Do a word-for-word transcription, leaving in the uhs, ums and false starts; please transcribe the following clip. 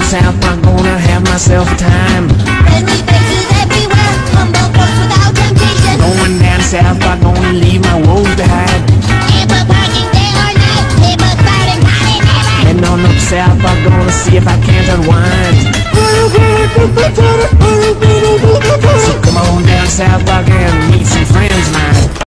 south, I'm gonna have myself a time. Friendly faces everywhere, humble folks without temptation. Going down south, I'm gonna leave my woes behind. Ample parking day or night, people spouting party never. Heading on up south, I'm gonna see if I can't unwind. So come on down south,